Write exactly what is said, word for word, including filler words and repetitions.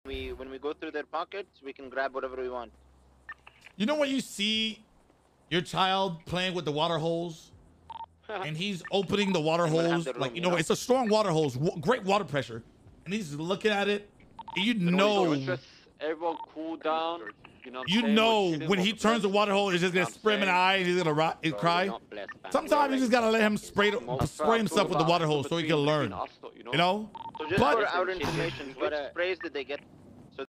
We when we go through their pockets, we can grab whatever we want. You know when you see your child playing with the water hose, and he's opening the water hose, room, like you you know, know, it's a strong water hose, w great water pressure, and he's looking at it. And you know, just everyone cool down. You know, you know when he turns the water hose, it's just gonna spray him in the eye, and he's gonna rot, he's cry. Sometimes you just gotta let him spray spray himself with the water hose so he can learn. You know. So just But, for our information, what sprays did they get